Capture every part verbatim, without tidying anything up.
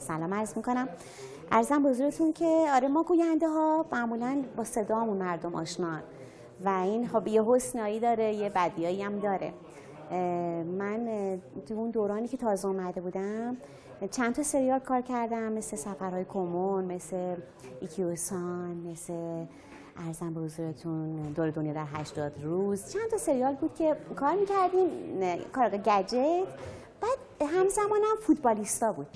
سلام عرض میکنم. عرضم به حضورتون که آره ما گوینده ها معمولا با صدامون مردم آشنان و این خب یه حسنایی داره یه بدیایی هم داره. من تو اون دورانی که تازه اومده بودم چند تا سریال کار کردم، مثل سفرهای کمون، مثل ایکیوسان، مثل عرضم به حضورتون دور دنیا در هشتاد روز. چند تا سریال بود که کار میکردیم، کارگاه گجت. بعد همزمان هم فوتبالیستا بود.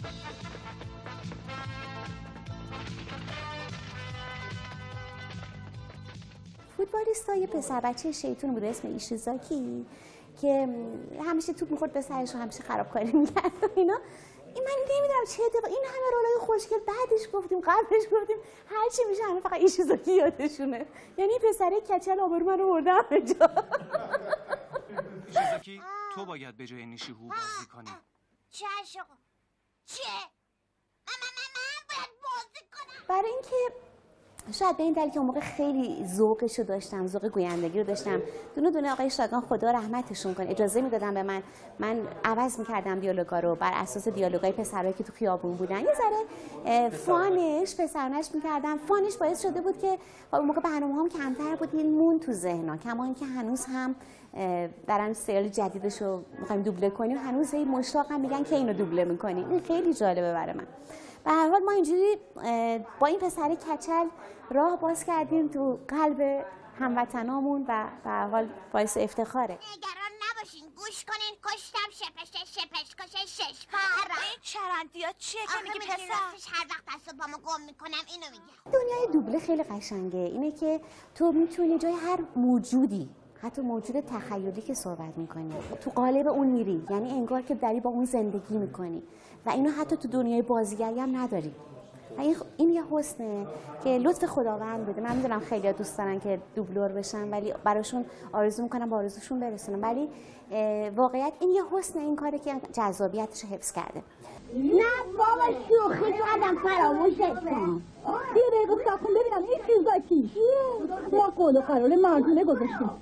فوتبالیستا یه پسر بچه شیطون بود اسم ایشیزاکی که همیشه توپ میخورد به سرش و همیشه خرابکاری میکرد و اینا. این من نمیدونم چه اتفاقی، این همه رولای خوشگل بعدش گفتیم قبلش گفتیم هرچی میشه همه فقط ایشیزاکی یادشونه. یعنی پسره کچل آبرو من رو برده همه جا. ایشیزاکی تو باید به جای نیشیهو بازی کنی. چه عشقا؟ چه؟ من من من من باید بازی کنم. برای اینکه شاید به این دلیل که اون موقع خیلی ذوقش رو داشتم، ذوق گویندگی رو داشتم. دونه دونه آقای شاگان خدا رحمتشون کنه اجازه میدادن به من، من عوض میکردم دیالوگا رو بر اساس دیالوگای پسرایی که تو خیابون بودن. یه ذره فانش پسرانش میکردم. فانش باعث شده بود که اون موقع برنامه‌هام کمتر بود، این مون تو ذهنا. کما اینکه هنوز هم دارن سریال جدیدش رو می‌خوایم دوبله کنیم، هنوز این مشتاقم میگن که اینو دوبله می‌کنیم. این خیلی جالبه برای من. به هر حال ما اینجوری با این پسر کچل راه باز کردیم تو قلب هموطنامون و به هر حال باعث افتخاره. نگران نباشین، گوش کنین. کشتم شپش شپش کش شش پاره. این چرندیات چیه که میگی پسر؟ هر وقت دست پامو گم میکنم اینو میگم. دنیای دوبله خیلی قشنگه. اینه که تو میتونی جای هر موجودی، حتی موجود تخیلی که صحبت میکنی، تو قالب اون میری، یعنی انگار که داری با اون زندگی میکنی و اینو حتی تو دنیای بازیگری هم نداری. و این, این یه حسنه که لطف خداوند بده. من میدونم خیلی دوست دارن که دوبلور بشن ولی براشون آرزو میکنم با آرزوشون برسونم، ولی واقعیت این یه حسنه، این کاره که جذابیتش حفظ کرده. نه بابا شوخی کردم، فراموشت کن. یه دقیقه صبر کن ببینم این چیزا کی؟ ما قول و قرار مردونه گذاشتیم.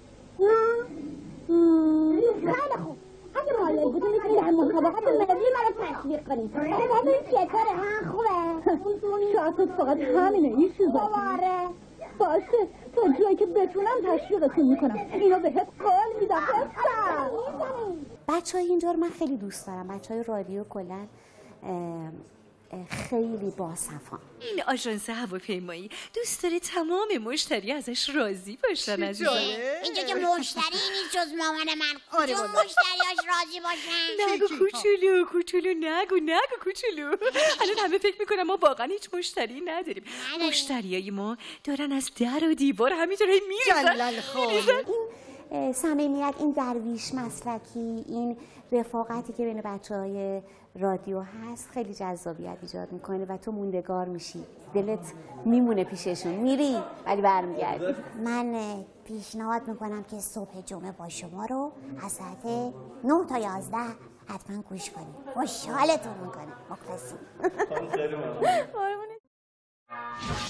خیلی خوب. اگه حالا بودی میتونی در مسابقات ملی منو تشویق کنی. بابا این چطوره ها؟ خوبه؟ شاید فقط همینه این چیزا. آره باشه تا جایی که بتونم تشویقتون میکنم. اینو بهت قول میدم. بچه های اینجا رو من خیلی دوست دارم. بچه های رادیو کلا خیلی باصفان. این آژانس هواپیمایی دوست داره تمام مشتری ازش راضی باشن. عزیزم اینجا که مشتری نیست جز مامان من. کجا مشتریاش راضی باشن؟ نگو کوچولو کوچولو نگو نگو کوچولو. الان همه فکر میکنم ما واقعا هیچ مشتری نداریم. مشتریای ما دارن از در و دیوار همینطور میریزن. این صمیمیت، این درویش مسلکی، این رفاقتی که بین بچه‌های رادیو هست خیلی جذابیت ایجاد میکنه و تو موندگار میشی، دلت میمونه پیششون، میری ولی برمیگردی. من پیشنهاد میکنم که صبح جمعه با شما رو از ساعت نه تا یازده حتما گوش کنید. خوشحالتون میکنه. مخلصیم.